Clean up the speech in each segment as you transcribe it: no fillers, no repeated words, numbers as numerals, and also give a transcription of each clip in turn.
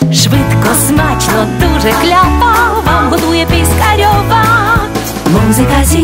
Швидко, смачно, дуже кляво вам готує Піскарьова. Музика зі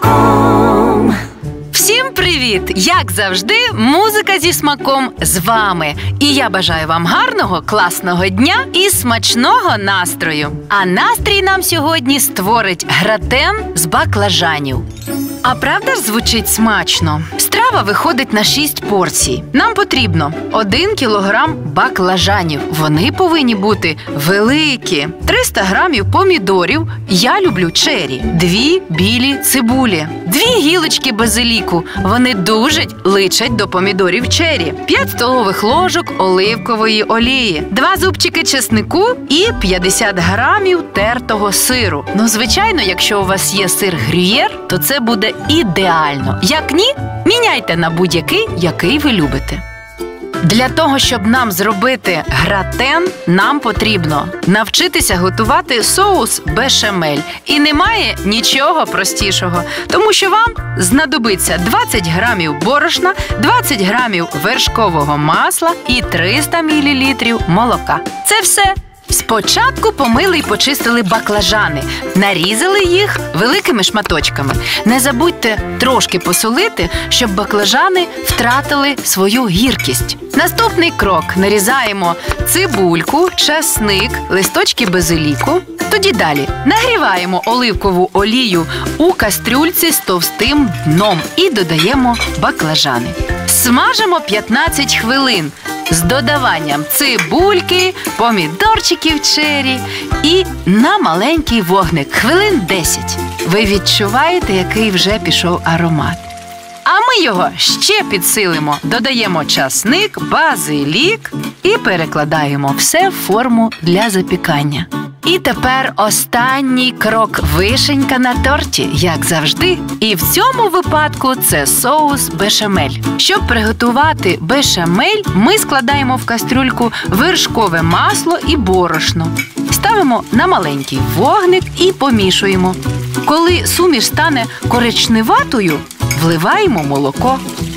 смаком. Всім привіт! Як завжди, музика зі смаком з вами. І я бажаю вам гарного, класного дня і смачного настрою. А настрій нам сьогодні створить гратен з баклажанів. А правда ж звучить смачно? Страва виходить на 6 порцій. Нам потрібно 1 кілограм баклажанів. Вони повинні бути великі. 300 грамів помідорів. Я люблю чері. 2 білі цибулі. 2 гілочки базиліку. Вони дуже личать до помідорів чері. 5 столових ложок оливкової олії. 2 зубчики чеснику і 50 грамів тертого сиру. Ну, звичайно, якщо у вас є сир грюєр, то це буде ідеально. Як ні, міняйте на будь-який, який ви любите. Для того, щоб нам зробити гратен, нам потрібно навчитися готувати соус бешамель. І немає нічого простішого, тому що вам знадобиться 20 грамів борошна, 20 грамів вершкового масла і 300 мл молока. Це все. Спочатку помили і почистили баклажани, нарізали їх великими шматочками. Не забудьте трошки посолити, щоб баклажани втратили свою гіркість. Наступний крок – нарізаємо цибульку, часник, листочки базиліку. Тоді далі нагріваємо оливкову олію у кастрюльці з товстим дном і додаємо баклажани. Смажимо 15 хвилин з додаванням цибульки, помідорчиків чері і на маленький вогник хвилин 10. Ви відчуваєте, який вже пішов аромат. А ми його ще підсилимо. Додаємо часник, базилік і перекладаємо все в форму для запікання. І тепер останній крок – вишенька на торті, як завжди. І в цьому випадку це соус бешамель. Щоб приготувати бешамель, ми складаємо в кастрюльку вершкове масло і борошно. Ставимо на маленький вогник і помішуємо. Коли суміш стане коричневатою, вливаємо молоко.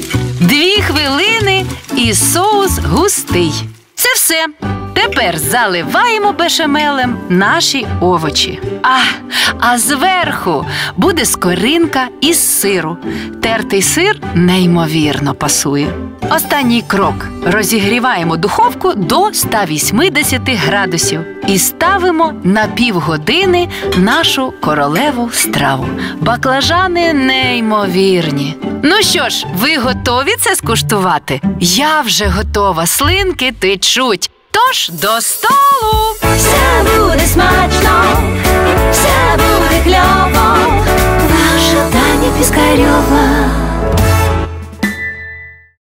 2 хвилини і соус густий. Це все. Тепер заливаємо бешамелем наші овочі. А зверху буде скоринка із сиру. Тертий сир неймовірно пасує. Останній крок. Розігріваємо духовку до 180 градусів і ставимо на півгодини нашу королеву страву. Баклажани неймовірні. Ну що ж, ви готові це скуштувати? Я вже готова, слинки течуть. Тож до столу! Все буде смачно, все буде кльово. Ваша Таня Піскарьова.